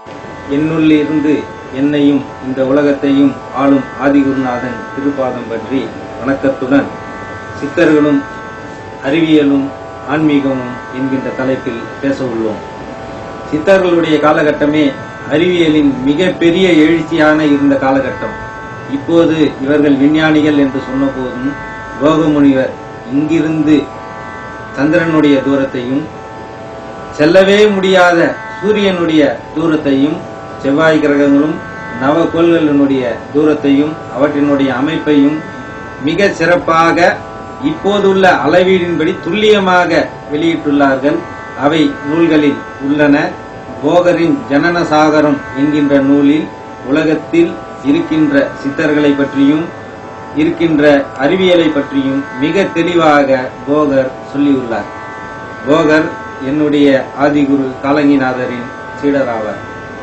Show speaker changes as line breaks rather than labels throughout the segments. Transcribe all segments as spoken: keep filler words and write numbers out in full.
என்னுள்ளிருந்து என்னையும் இந்த உலகத்தையும் ஆளும் ஆதிகுருநாதன் திருப்பாதம் பற்றி வணக்கத்துடன் சித்தர்களும் அறிவியலும் ஆன்மீகமும் என்கின்ற தலைப்பில் பேச உள்ளோம். சித்தர்களுடைய காலகட்டமே அறிவியலின் மிக பெரிய எழுச்சியான இருந்த காலகட்டம். இப்போது இவர்கள் விஞ்ஞானிகள் என்று சொன்ன போதும் கோகமுனிவர் இங்கிருந்து சந்திரனுடைய தூரத்தையும் செல்லவே முடியாத சூரியனுடைய தூரத்தையும் செவ்வாய் கிரகங்களும் நவகோள்களினுடைய தூரத்தையும் அவற்றினுடைய அமைப்பையும் மிக சிறப்பாக இப்போதுள்ள அளவீடின்படி துல்லியமாக வெளியிட்டுள்ளார்கள். அவை நூல்களில் உள்ளன. போகரின் ஜனன சாகரம் என்கின்ற நூலில் உலகத்தில் இருக்கின்ற சித்தர்களை பற்றியும் இருக்கின்ற அறிவியலை பற்றியும் மிக தெளிவாக போகர் சொல்லியுள்ளார். போகர் என்னுடைய ஆதிகுரு காலங்கிநாதரின் சீடராவார்.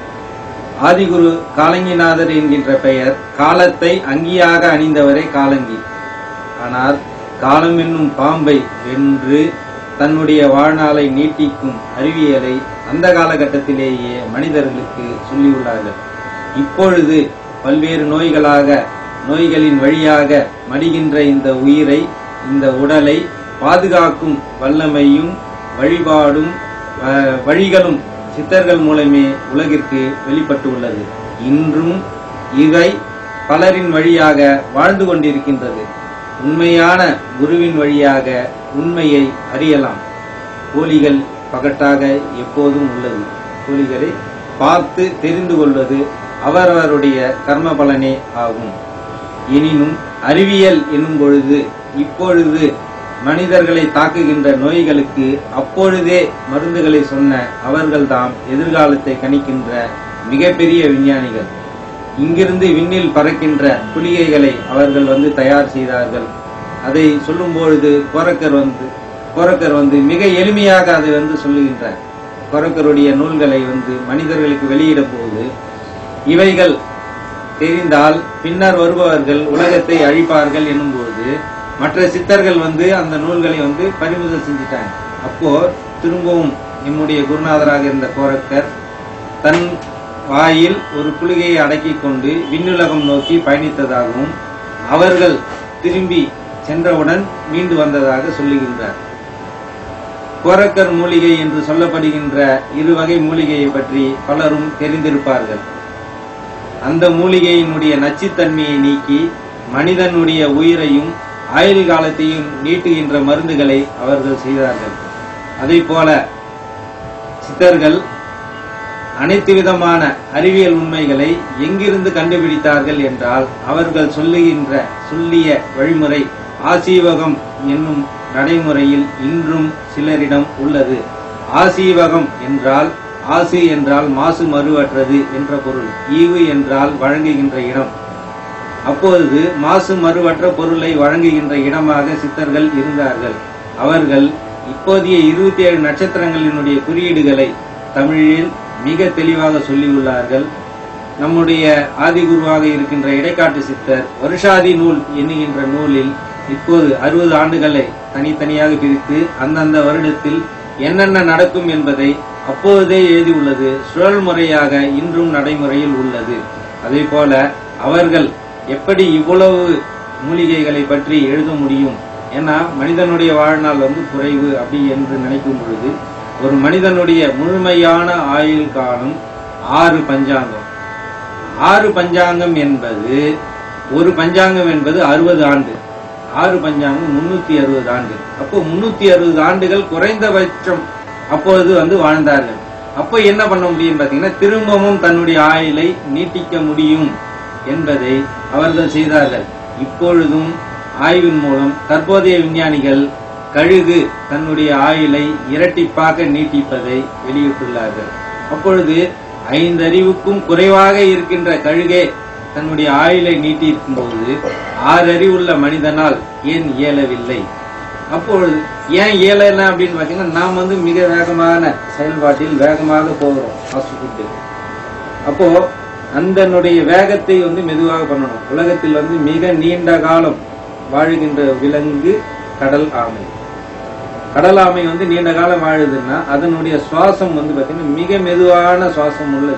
ஆதிகுரு காலங்கிநாதர் என்கின்ற பெயர் காலத்தை அங்கியாக அணிந்தவரே காலங்கி. ஆனால் காலம் என்னும் பாம்பை வென்று தன்னுடைய வாழ்நாளை நீட்டிக்கும் அறிவியலை அந்த காலகட்டத்திலேயே மனிதர்களுக்கு சொல்லியுள்ளார்கள். இப்பொழுது பல்வேறு நோய்களாக நோய்களின் வழியாக மடிகின்ற இந்த உயிரை இந்த உடலை பாதுகாக்கும் வல்லமையும் வழிபாடும் வழிகளும் சித்தர்கள் மூலமே உலகிற்கு வெளிப்பட்டு உள்ளது. இன்றும் இவை பலரின் வழியாக வாழ்ந்து கொண்டிருக்கின்றது. உண்மையான குருவின் வழியாக உண்மையை அறியலாம். போலிகள் பகட்டாக எப்போதும் உள்ளது. போலிகளை பார்த்து தெரிந்து கொள்வது அவரவருடைய கர்ம பலனே ஆகும். எனினும் அறிவியல் என்னும் பொழுது இப்பொழுது மனிதர்களை தாக்குகின்ற நோய்களுக்கு அப்பொழுதே மருந்துகளை சொன்ன அவர்கள்தாம் எதிர்காலத்தை கணிக்கின்ற மிகப்பெரிய விஞ்ஞானிகள். இங்கிருந்து விண்ணில் பறக்கின்ற குளிகைகளை அவர்கள் வந்து தயார் செய்தார்கள். அதை சொல்லும் பொழுது கோரக்கர் வந்து கோரக்கர் வந்து மிக எளிமையாக அதை வந்து சொல்லுகின்றார். கோரக்கருடைய நூல்களை வந்து மனிதர்களுக்கு வெளியிட போது இவைகள் தெரிந்தால் பின்னர் வருபவர்கள் உலகத்தை அழிப்பார்கள் என்னும் போது மற்ற சித்தர்கள் வந்து அந்த நூல்களை வந்து பறிமுதல் செஞ்சிட்டாங்க. அப்போ திரும்பவும் நம்முடைய குருநாதராக இருந்த கோரக்கர் தன் வாயில் ஒரு குளிகையை அடக்கி கொண்டு விண்ணுலகம் நோக்கி பயணித்ததாகவும் அவர்கள் திரும்பி சென்றவுடன் மீண்டு வந்ததாக சொல்லுகின்றார். கோரக்கர் மூலிகை என்று சொல்லப்படுகின்ற இரு வகை மூலிகையை பற்றி பலரும் தெரிந்திருப்பார்கள். அந்த மூலிகையினுடைய நச்சுத்தன்மையை நீக்கி மனிதனுடைய உயிரையும் ஆயுள் காலத்தையும் நீட்டுகின்ற மருந்துகளை அவர்கள் செய்தார்கள். அதை போல சித்தர்கள் அனைத்து விதமான அறிவியல் உண்மைகளை எங்கிருந்து கண்டுபிடித்தார்கள் என்றால் அவர்கள் சொல்லுகின்ற சொல்லிய வழிமுறை ஆசீவகம் என்னும் நடைமுறையில் இன்றும் சிலரிடம் உள்ளது. ஆசீவகம் என்றால் ஆசு என்றால் மாசு மறுவற்றது என்ற பொருள். ஈவு என்றால் வழங்குகின்ற இடம். அப்பொழுது மாசு மறுவற்ற பொருளை வழங்குகின்ற இடமாக சித்தர்கள் இருந்தார்கள். அவர்கள் இப்போதைய இருபத்தி ஏழு நட்சத்திரங்களினுடைய குறியீடுகளை தமிழில் மிக தெளிவாக சொல்லியுள்ளார்கள். நம்முடைய ஆதிகுருவாக இருக்கின்ற இடைக்காட்டு சித்தர் வருஷாதி நூல் என்கின்ற நூலில் இப்போது அறுபது ஆண்டுகளை தனித்தனியாக பிரித்து அந்தந்த வருடத்தில் என்னென்ன நடக்கும் என்பதை அப்போதே எழுதியுள்ளது. சுழல் முறையாக இன்றும் நடைமுறையில் உள்ளது. அதே போல அவர்கள் எப்படி இவ்வளவு மூலிகைகளை பற்றி எழுத முடியும்? ஏன்னா மனிதனுடைய வாழ்நாள் வந்து குறைவு அப்படி என்று நினைக்கும் பொழுது ஒரு மனிதனுடைய முழுமையான ஆயுள் காலம் ஆறு பஞ்சாங்கம். ஆறு பஞ்சாங்கம் என்பது ஒரு பஞ்சாங்கம் என்பது அறுபது ஆண்டு. ஆறு பஞ்சாங்கம் முன்னூத்தி அறுபது ஆண்டு. அப்போ முன்னூத்தி அறுபது ஆண்டுகள் குறைந்தபட்சம் அப்பொழுது வந்து வாழ்ந்தார்கள். அப்போ என்ன பண்ண முடியும் பாத்தீங்கன்னா திரும்பவும் தன்னுடைய ஆயுளை நீட்டிக்க முடியும் என்பதை அவர்கள் செய்தார்கள். இப்பொழுதும் ஆய்வின் மூலம் தற்போதைய விஞ்ஞானிகள் கழுகு தன்னுடைய ஆயுளை இரட்டிப்பாக நீட்டிப்பதை வெளியிட்டுள்ளார்கள். அப்பொழுது ஐந்தறிவுக்கும் குறைவாக இருக்கின்ற கழுகே தன்னுடைய ஆயுளை நீட்டியிருக்கும் போது ஆறு அறிவுள்ள மனிதனால் ஏன் இயலவில்லை? அப்பொழுது ஏன் இயலல அப்படின்னு பாத்தீங்கன்னா நாம் வந்து மிக வேகமான செயல்பாட்டில் வேகமாக போகிறோம் ஹாஸ்பிட்டல். அப்போ அந்தனுடைய வேகத்தை வந்து மெதுவாக பண்ணணும். உலகத்தில் வந்து மிக நீண்ட காலம் வாழுகின்ற விலங்கு கடல் ஆமை. கடல் ஆமை வந்து நீண்ட காலம் வாழுதுன்னா அதனுடைய சுவாசம் வந்து பாத்தீங்கன்னா மிக மெதுவான சுவாசம் உள்ளது.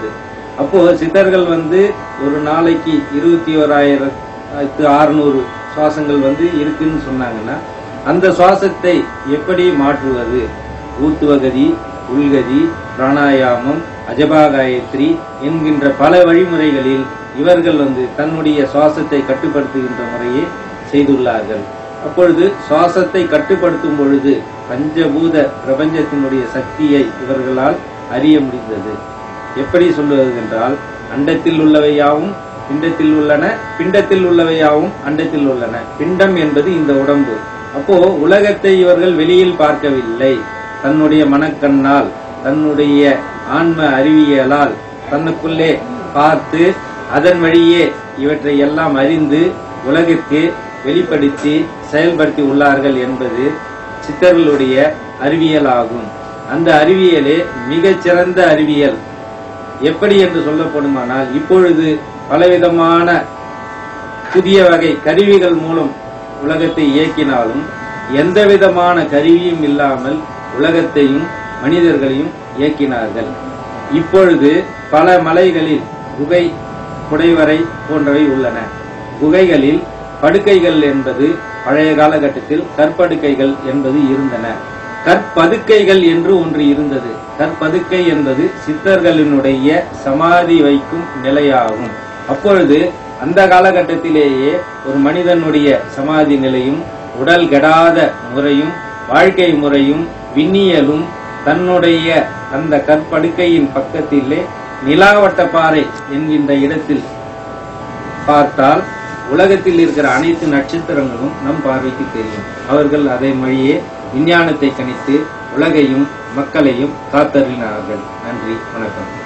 அப்போ சித்தர்கள் வந்து ஒரு நாளைக்கு இருபத்தி ஓராயிரத்து அறுநூறு சுவாசங்கள் வந்து இருக்குன்னு சொன்னாங்கன்னா அந்த சுவாசத்தை எப்படி மாற்றுவது? ஊத்துவகதி, உள்கதி, பிராணாயாமம், அஜபாகாயத்ரி என்கின்ற பல வழிமுறைகளில் இவர்கள் வந்து தன்னுடைய சுவாசத்தை கட்டுப்படுத்துகின்ற முறையை செய்துள்ளார்கள். அப்பொழுது சுவாசத்தை கட்டுப்படுத்தும் பொழுது பஞ்சபூத பிரபஞ்சத்தினுடைய சக்தியை இவர்களால் அறிய முடிந்தது. எப்படி சொல்லுவது என்றால், அண்டத்தில் உள்ளவையாவும் பிண்டத்தில் உள்ளன, பிண்டத்தில் உள்ளவையாவும் அண்டத்தில் உள்ளன. பிண்டம் என்பது இந்த உடம்பு. அப்போ உலகத்தை இவர்கள் வெளியில் பார்க்கவில்லை. தன்னுடைய மனக்கண்ணால், தன்னுடைய ஆன்ம அறிவியலால் தன்னுக்குள்ளே பார்த்து அதன் வழியே இவற்றை எல்லாம் அறிந்து உலகிற்கு வெளிப்படுத்தி செயல்படுத்தி உள்ளார்கள் என்பது சித்தர்களுடைய அறிவியல் ஆகும். அந்த அறிவியலே மிகச்சிறந்த அறிவியல். எப்படி என்று சொல்லப்படுமானால், இப்பொழுது பலவிதமான புதிய வகை கருவிகள் மூலம் உலகத்தை இயக்கினாலும் எந்த விதமான கருவியும் இல்லாமல் உலகத்தையும் மனிதர்களையும் இயக்கினார்கள். இப்பொழுது பல மலைகளில் குகை, குடைவரை போன்றவை உள்ளன. குகைகளில் படுக்கைகள் என்பது பழைய காலகட்டத்தில் கற்படுக்கைகள் என்பது இருந்தன. கற்பதுக்கைகள் என்று ஒன்று இருந்தது. கற்பதுக்கை என்பது சித்தர்களினுடைய சமாதி வைக்கும் நிலையாகும். அப்பொழுது அந்த காலகட்டத்திலேயே ஒரு மனிதனுடைய சமாதி நிலையும், உடல் கெடாத முறையும், வாழ்க்கை முறையும், விண்ணியலும் தன்னுடைய அந்த கற்படுக்கையின் பக்கத்திலே நிலாவட்டப்பாறை என்கின்ற இடத்தில் பார்த்தால் உலகத்தில் இருக்கிற அனைத்து நட்சத்திரங்களும் நம் பார்வைக்கு தெரியும். அவர்கள் அதை வழியே விஞ்ஞானத்தை கணித்து உலகையும் மக்களையும் காத்தருளினார்கள். நன்றி, வணக்கம்.